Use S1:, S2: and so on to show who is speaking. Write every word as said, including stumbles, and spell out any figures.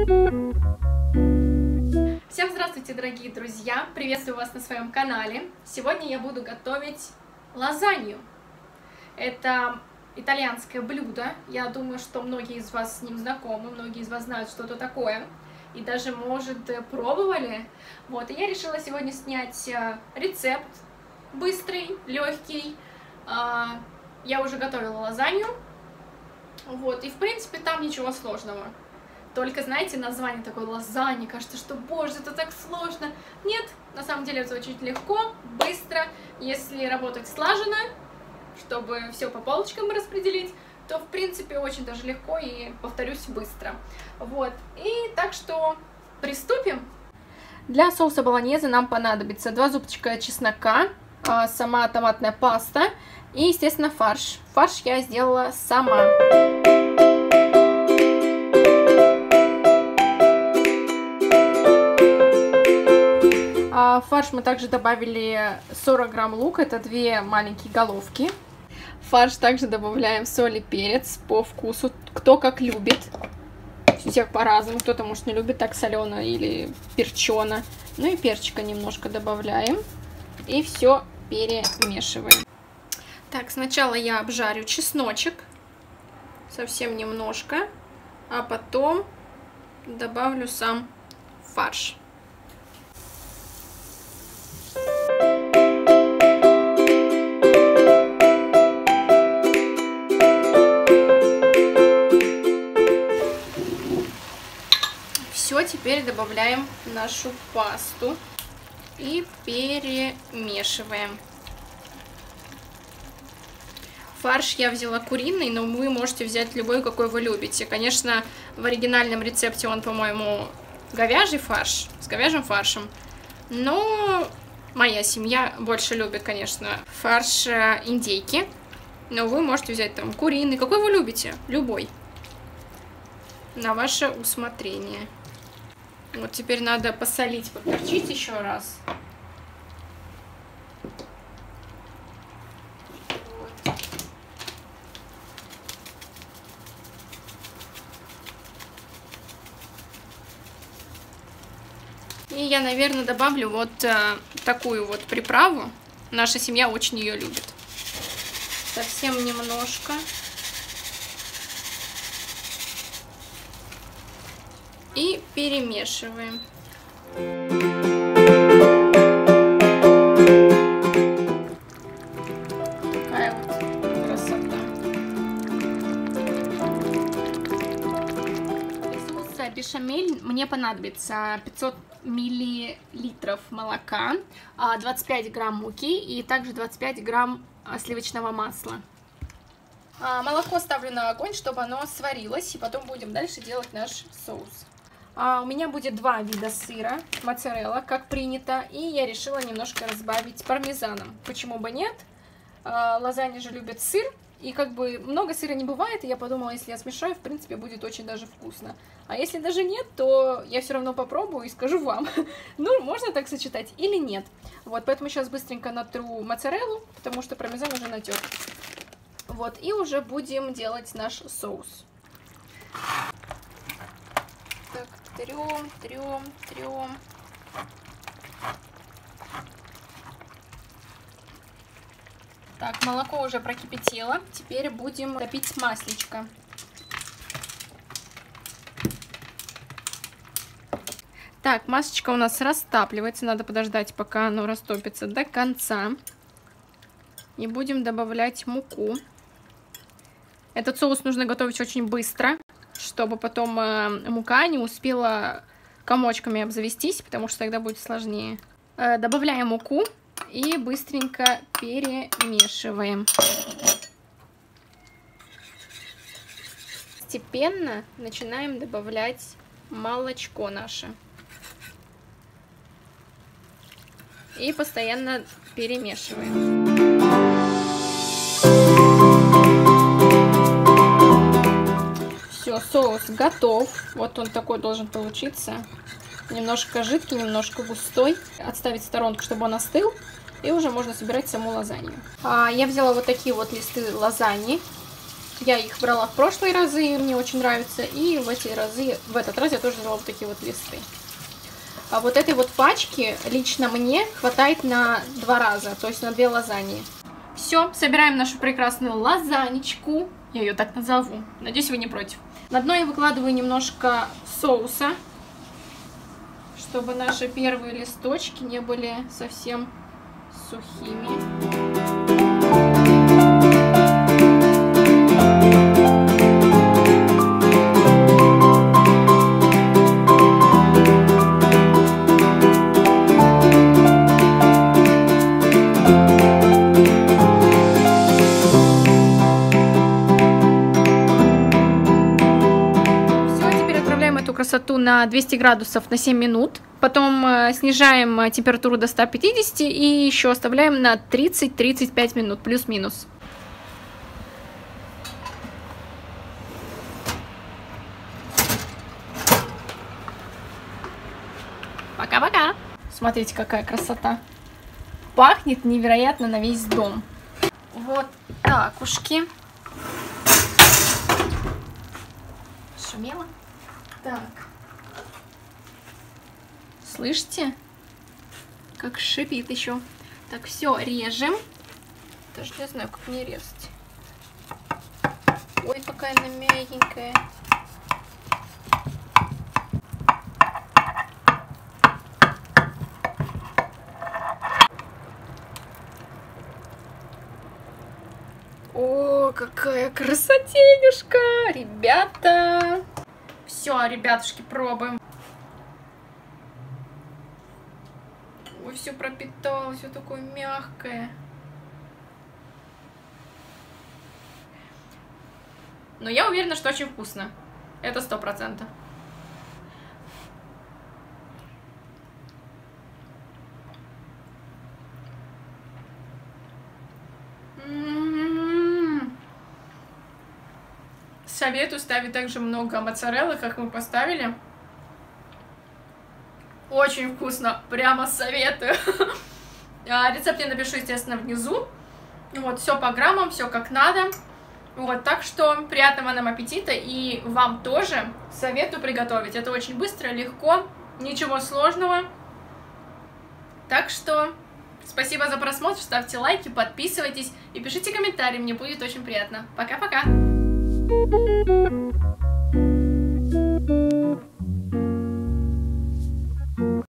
S1: Всем здравствуйте, дорогие друзья! Приветствую вас на своем канале. Сегодня я буду готовить лазанью. Это итальянское блюдо. Я думаю, что многие из вас с ним знакомы, многие из вас знают, что это такое. И даже, может, пробовали. Вот, и я решила сегодня снять рецепт быстрый, легкий. Я уже готовила лазанью. Вот, и в принципе там ничего сложного. Только, знаете, название такое лазанья, кажется, что, боже, это так сложно. Нет, на самом деле это очень легко, быстро. Если работать слаженно, чтобы все по полочкам распределить, то, в принципе, очень даже легко и, повторюсь, быстро. Вот, и так что приступим. Для соуса болоньезе нам понадобится два зубчика чеснока, сама томатная паста и, естественно, фарш. Фарш я сделала сама. В фарш мы также добавили сорок грамм лука, это две маленькие головки. В фарш также добавляем соль и перец по вкусу, кто как любит. У всех по-разному, кто-то, может, не любит так солено или перчено. Ну и перчика немножко добавляем. И все перемешиваем. Так, сначала я обжарю чесночек, совсем немножко, а потом добавлю сам фарш. Все, теперь добавляем нашу пасту и перемешиваем. Фарш я взяла куриный, но вы можете взять любой, какой вы любите. Конечно, в оригинальном рецепте он, по-моему, говяжий фарш, с говяжьим фаршем. Но моя семья больше любит, конечно, фарш индейки. Но вы можете взять там куриный, какой вы любите, любой. На ваше усмотрение. Вот теперь надо посолить, поперчить еще раз. Вот. И я, наверное, добавлю вот а, такую вот приправу. Наша семья очень ее любит. Совсем немножко. И перемешиваем. Такая вот красота. Для соуса бешамель мне понадобится пятьсот миллилитров молока, двадцать пять грамм муки и также двадцать пять грамм сливочного масла. Молоко ставлю на огонь, чтобы оно сварилось, и потом будем дальше делать наш соус. А, у меня будет два вида сыра, моцарелла, как принято, и я решила немножко разбавить пармезаном. Почему бы нет? А, лазанья же любят сыр, и как бы много сыра не бывает, и я подумала, если я смешаю, в принципе, будет очень даже вкусно. А если даже нет, то я все равно попробую и скажу вам, ну, можно так сочетать или нет. Вот, поэтому сейчас быстренько натру моцареллу, потому что пармезан уже натерт. Вот, и уже будем делать наш соус. Так, трем, трем, трем. Так, молоко уже прокипятило. Теперь будем топить маслечко. Так, маслечко у нас растапливается. Надо подождать, пока оно растопится до конца. И будем добавлять муку. Этот соус нужно готовить очень быстро, чтобы потом э, мука не успела комочками обзавестись, потому что тогда будет сложнее. Э, добавляем муку и быстренько перемешиваем. Постепенно начинаем добавлять молочко наше. И постоянно перемешиваем. Все, соус готов. Вот он такой должен получиться. Немножко жидкий, немножко густой. Отставить в сторонку, чтобы он остыл. И уже можно собирать саму лазанью. А, я взяла вот такие вот листы лазаньи. Я их брала в прошлые разы, мне очень нравится. И в эти разы, в этот раз я тоже взяла вот такие вот листы. А вот этой вот пачки лично мне хватает на два раза, то есть на две лазаньи. Все, собираем нашу прекрасную лазанечку. Я ее так назову. Надеюсь, вы не против. На дно я выкладываю немножко соуса, чтобы наши первые листочки не были совсем сухими. Красоту на двести градусов на семь минут, потом э, снижаем температуру до ста пятидесяти и еще оставляем на тридцать-тридцать пять минут, плюс-минус. Пока-пока! Смотрите, какая красота! Пахнет невероятно на весь дом. Вот так ушки. Шумело. Так, слышите, как шипит еще. Так, все, режем. Даже не знаю, как мне резать. Ой, какая она мягенькая. О, какая красотенюшка, ребята! Все, ребятушки, пробуем. Ой, все пропиталось, все такое мягкое. Но я уверена, что очень вкусно. Это сто процентов. Советую ставить также много моцареллы, как мы поставили. Очень вкусно, прямо советую. Рецепт я напишу, естественно, внизу. Вот, все по граммам, все как надо. Вот, так что приятного нам аппетита, и вам тоже советую приготовить. Это очень быстро, легко, ничего сложного. Так что спасибо за просмотр, ставьте лайки, подписывайтесь и пишите комментарии, мне будет очень приятно. Пока-пока! Thank you.